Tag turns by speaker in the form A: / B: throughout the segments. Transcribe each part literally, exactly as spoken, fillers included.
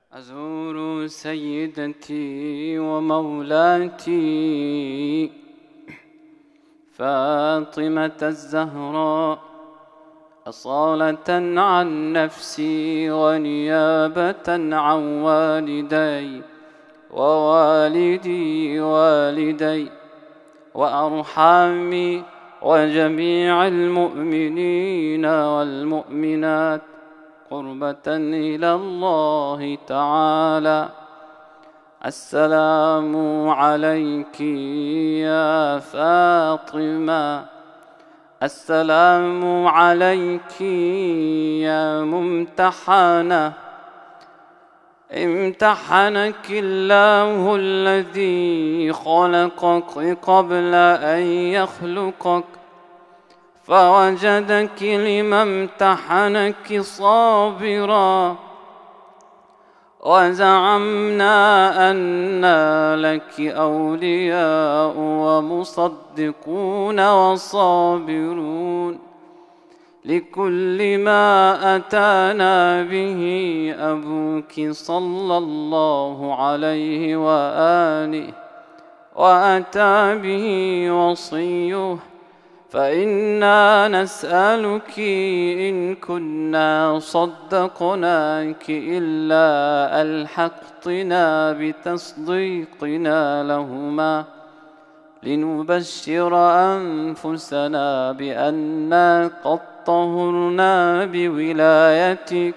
A: أزور سيدتي ومولاتي فاطمة الزهراء أصالة عن نفسي ونيابة عن والدي ووالدي والدي وأرحامي وجميع المؤمنين والمؤمنات قربة إلى الله تعالى. السلام عليك يا فاطمة، السلام عليك يا ممتحنة، امتحنك الله الذي خلقك قبل أن يخلقك فوجدك لما امتحنك صابرا، وزعمنا أن لك أولياء ومصدقون وصابرون لكل ما أتانا به أبوك صلى الله عليه وآله وأتى به وصيه، فإنا نسألك إن كنا صدقناك إلا ألحقتنا بتصديقنا لهما لنبشر أنفسنا بأننا قد طهرنا بولايتك.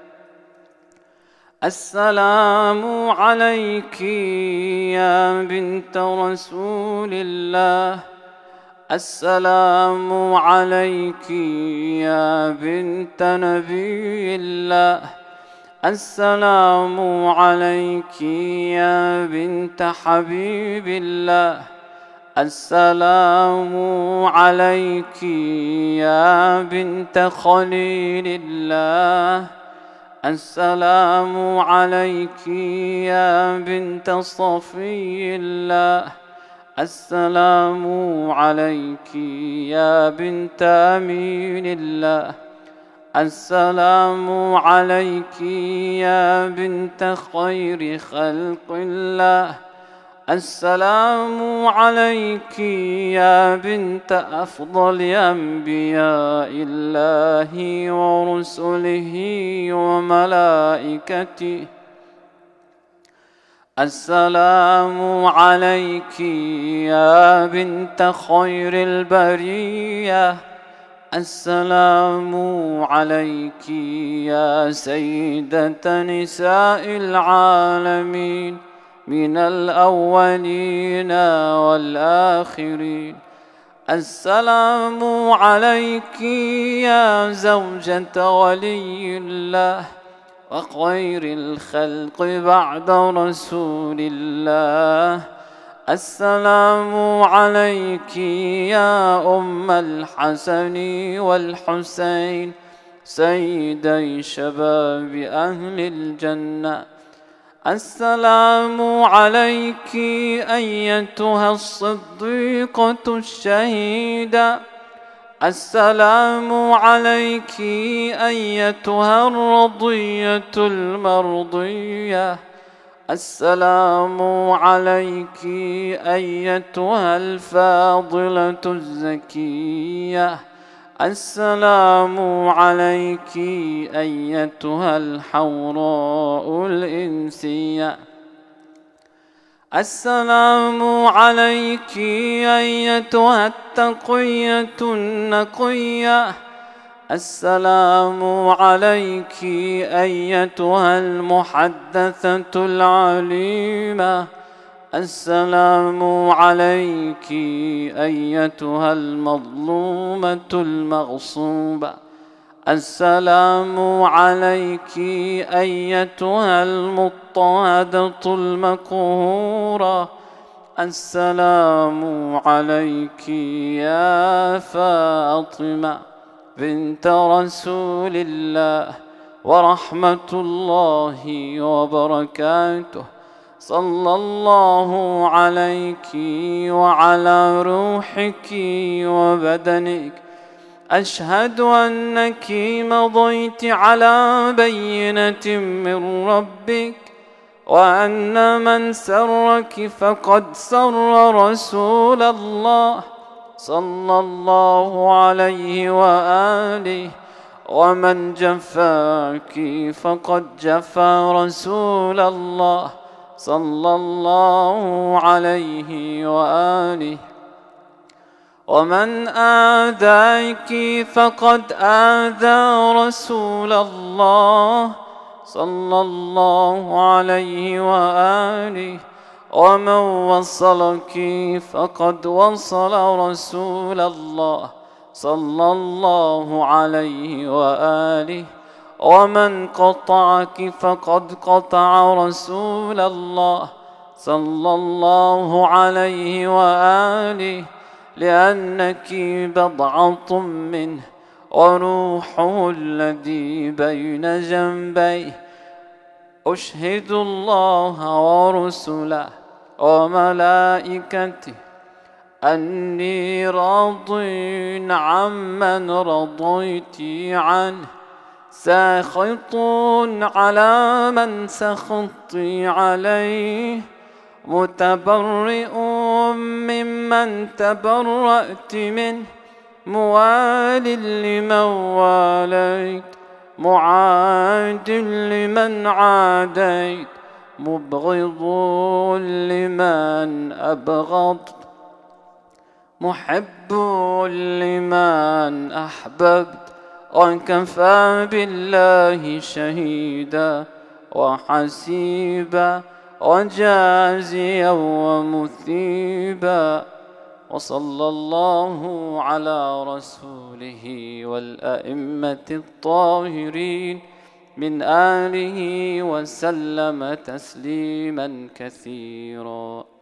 A: السلام عليك يا بنت رسول الله، السلام عليك يا بنت نبي الله، السلام عليك يا بنت حبيب الله، السلام عليك يا بنت خليل الله، السلام عليك يا بنت صفي الله، السلام عليك يا بنت أمين الله، السلام عليك يا بنت خير خلق الله، السلام عليك يا بنت أفضل أنبياء الله ورسله وملائكته، السلام عليك يا بنت خير البرية، السلام عليك يا سيدة نساء العالمين من الأولين والآخرين، السلام عليك يا زوجة ولي الله وخير الخلق بعد رسول الله، السلام عليك يا أم الحسن والحسين سيدي شباب أهل الجنة، السلام عليك أيتها الصديقة الشهيدة، السلام عليك أيتها الرضية المرضية، السلام عليك أيتها الفاضلة الزكية، السلام عليك أيتها الحوراء الإنسية، السلام عليك أيتها التقية النقية، السلام عليك أيتها المحدثة العليمة، السلام عليك أيتها المظلومة المغصوبة، السلام عليك أيتها المضطهدة المقهورة، السلام عليك يا فاطمة بنت رسول الله ورحمة الله وبركاته، صلى الله عليك وعلى روحك وبدنك، أشهد أنك مضيت على بينة من ربك وأن من سرك فقد سر رسول الله صلى الله عليه وآله، ومن جفاك فقد جفا رسول الله صلى الله عليه وآله، ومن آذاك فقد آذى رسول الله صلى الله عليه وآله، ومن وصلك فقد وصل رسول الله صلى الله عليه وآله، ومن قطعك فقد قطع رسول الله صلى الله عليه وآله، لأنك بضعة منه وروحه الذي بين جنبيه. أشهد الله ورسله وملائكته أني راض عمن رضيت عنه، ساخط على من سخطت عليه، متبرئ ممن تبرأت منه، موال لمن واليت، معاد لمن عاديت، مبغض لمن أبغضت، محب لمن أحببت، وكفى بالله شهيدا وحسيبا وجازيا ومثيبا. وصلى الله على رسوله والأئمة الطاهرين من آله وسلم تسليما كثيرا.